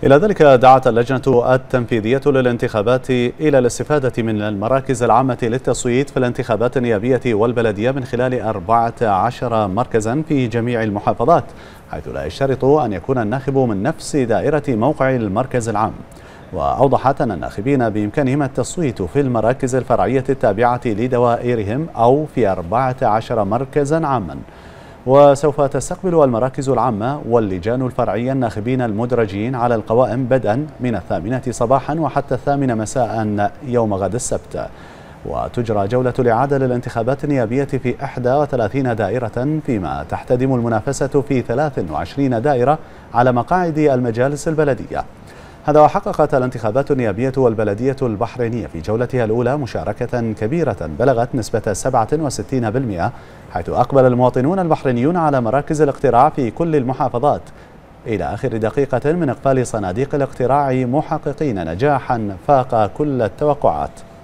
إلى ذلك دعت اللجنة التنفيذية للانتخابات إلى الاستفادة من المراكز العامة للتصويت في الانتخابات النيابية والبلدية من خلال 14 مركزا في جميع المحافظات، حيث لا يشترط أن يكون الناخب من نفس دائرة موقع المركز العام. وأوضحت أن الناخبين بإمكانهم التصويت في المراكز الفرعية التابعة لدوائرهم أو في 14 مركزا عاما. وسوف تستقبل المراكز العامة واللجان الفرعية الناخبين المدرجين على القوائم بدءا من 8 صباحا وحتى 8 مساء يوم غد السبت. وتجرى جولة الإعادة للانتخابات النيابية في 31 دائرة، فيما تحتدم المنافسة في 23 دائرة على مقاعد المجالس البلدية. هذا وحققت الانتخابات النيابية والبلدية البحرينية في جولتها الأولى مشاركة كبيرة بلغت نسبة 67%، حيث أقبل المواطنون البحرينيون على مراكز الاقتراع في كل المحافظات إلى آخر دقيقة من إقفال صناديق الاقتراع، محققين نجاحا فاق كل التوقعات.